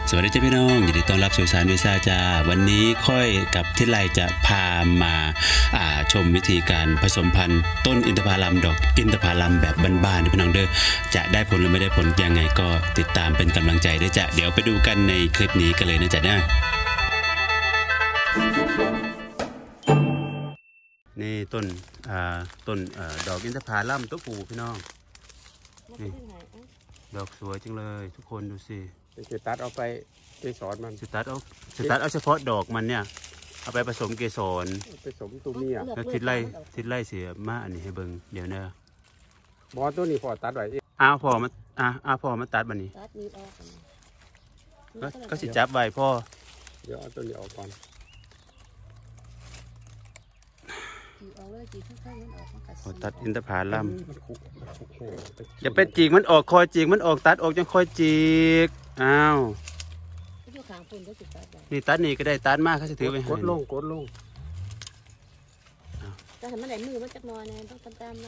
สวัสดีเจ้าพี่น้องยินดีต้อนรับสู่สารวิชาจ้าวันนี้ค่อยกับทิศไลจะพามาชมวิธีการผสมพันธุ์ต้นอินทผลัมดอกอินทผลัมแบบบ้านๆพี่น้องเด้อจะได้ผลหรือไม่ได้ผลยังไงก็ติดตามเป็นกำลังใจด้วยจ้ะเดี๋ยวไปดูกันในคลิปนี้กันเลยนะจ๊ะนี่ต้นดอกอินทผลัมตัวปูพี่น้องนี่ดอกสวยจังเลยทุกคนดูสิจะตัดเอาไปเกสรมันจะตัดเอาเฉพาะดอกมันเนี่ยเอาไปผสมเกสรผสมตัวเมียแล้วทิศไล่เสียมาอันนี้ให้เบิ่งเดี๋ยวนะบอตัวนี้พอตัดไว้พอมาตัดบันนี้ก็สิจับไว้พ่อเดี๋ยวเอาตัวนี้ออกก่อนตัดอินทผลัมอย่าไปจีกมันออกคอยจีกมันออกตัดออกจังคอยจีกนี่ตัดนี่ก็ได้ตัดมากเขาจะถือไปกดลงจะเห็นมันไหนมือมันจักนอนเนี่ยต้องตาม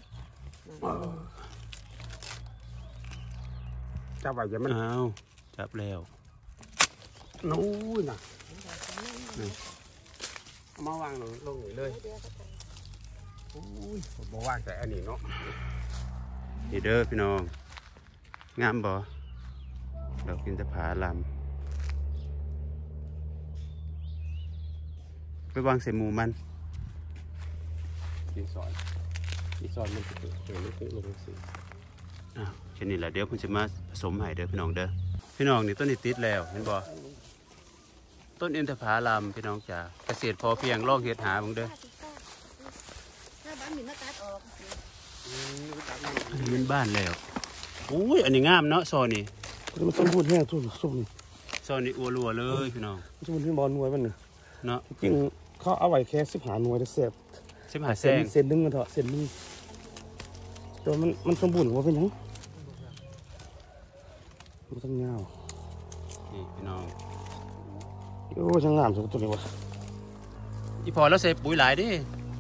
จับไว้อย่ามันจับแล้วนู้นน่ะมาวางลงนี่เลยบอกว่างแต่อันนี้เนาะนี่เด้อพี่น้องงามบ่ดอกอินทผลัมไปวางใส่หมูมันดีสอนมันจะเกิดลงสิแค่นี้แหละเดี๋ยวผมจะมาผสมให้เด้อพี่น้องเด้อพี่น้องนี่ต้นนี้ติดแล้วเห็นบ่ต้นอินทผลัมพี่น้องจ๋าเกษตรพอเพียงลองเฮ็ดหาบ้างเด้อมันบ้านแล้วอุ้ยอันนี้งามเนาะซอนี่มันสมบูรณ์แห้งทุกส้มซอนี่อัวรัวเลยพี่น้องสมบูรณ์ที่บอลนวยมันเนาะจริงเขาเอาไว้แค่15 หน่วยได้เสพ 15 แสงเศษนึงกันเถอะเศษนึงตัวมันสมบูรณ์ว่าเป็นยังมันต้องเงานี่พี่น้องโอ้ช่างงามสุดตัวนี้วะอีพอแล้วใส่ปุ๋ยหลายดิ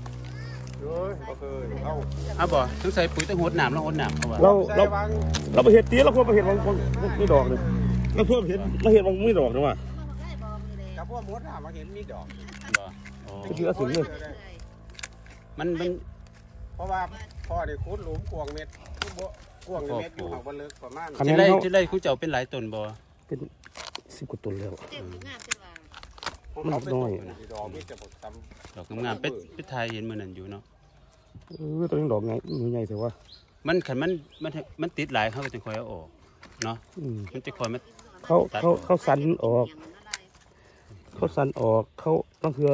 เอาบ่ต้องใส่ปุ๋ยต้องหดหนามแล้วหดหนามเขาว่าเราไปเห็ดตีเราควรไปเห็ดบางไม่ดอกเลยเราควรเห็ดเราเห็ดบางไม่ดอกนะว่ะกับพวกมดอ่ะมาเห็นมีดอกบ่ก็คือถึงเลยมันเพราะว่าพ่อได้ขุดหลุมกวงเม็ดกวงเม็ดอยู่ห่างบนเลิกประมาณจะไล่คุณเจ้าเป็นหลายต้นบ่เป็น10 กว่าต้นแล้วมันน้อยดอกงามเป็ดไทยเห็นมันนั่นอยู่เนาะตัวนี้ดอกไงใหญ่แต่ว่ามันขันมันติดหลายเขาก็จะคอยเอาออกเนาะมันจะคอยมันเขาสันออกเขาต้องเถื่อ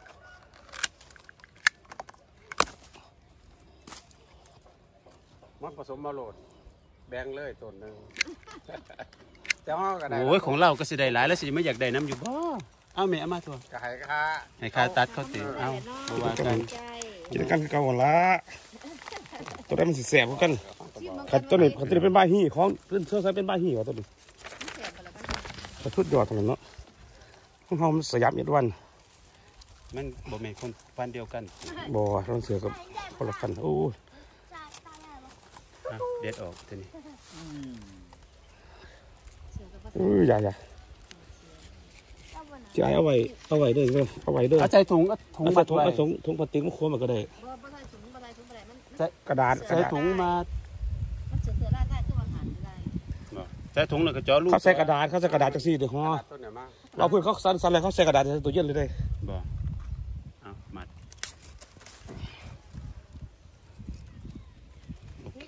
มันผสมมาโหลดแบ่งเลยต้นหนึ่งจะห่อกันได้โอ้ยของเราก็สิได้หลายแล้วสิไม่อยากได้น้ำอยู่บ่เอาเมย์เอามาตัวให้ค่าตัดเขาตีเอาบัวกันกินกันคือเก่าหมดละตัวนั้นมันแสบกันขัดตัวนี้เป็นใบหี่ของเสื้อใส่เป็นใบหี่วะตัวนี้กระทุดยอดทั้งนั้นเนาะของเขามันสยับเย็ดวันมันบ่เมย์คนฟันเดียวกันบ่ต้องเสือกับคนละกันโอ้เด็ดออกทีนี้อย่าจะเอาไว้ด้วยเอาไว้ด้วยเอาใจถุงก็ถุงมาถุงพลาสติกมันควรมาก็ได้กระดาษใส่ถุงมาใส่ถุงเลยก็จ่อลูกเขาใส่กระดาษจากซี่เดี๋ยวห่อเราเพื่อนเขาสั่นอะไรเขาใส่กระดาษใส่ตัวเย็นเลยได้บ่เอามัดโอเค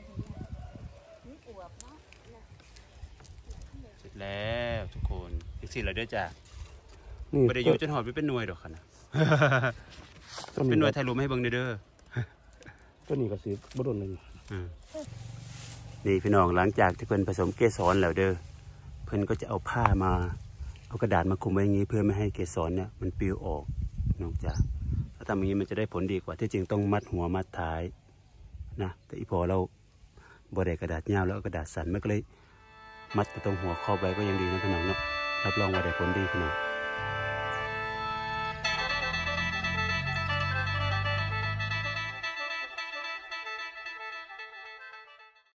เสร็จแล้วทุกคนอีกสิ่งอะไรด้วยจ้ะไม่ได้อยู่จนหอดไปเป็นหน่วยดอกนะเป็นหน่วยไทยรวมให้เบิ้งเด้อตัวนี้ก็สีบดนเลยนี่พี่น้องหลังจากที่เพิ่นผสมเกสรแล้วเด้อเพิ่นก็จะเอาผ้ามาเอากระดาษมาคลุมไว้อย่างนี้เพื่อไม่ให้เกสรเนี่ยมันปลิวออกน้องจ๋าถ้าทำอย่างนี้มันจะได้ผลดีกว่าที่จริงต้องมัดหัวมัดท้ายนะแต่อีพอเราบ่ได้กระดาษยาวแล้วกระดาษสั้นมันก็เลยมัดไปตรงหัวครอบไว้ก็ยังดีนะพี่น้องเนาะรับรองว่าได้ผลดีพี่น้อง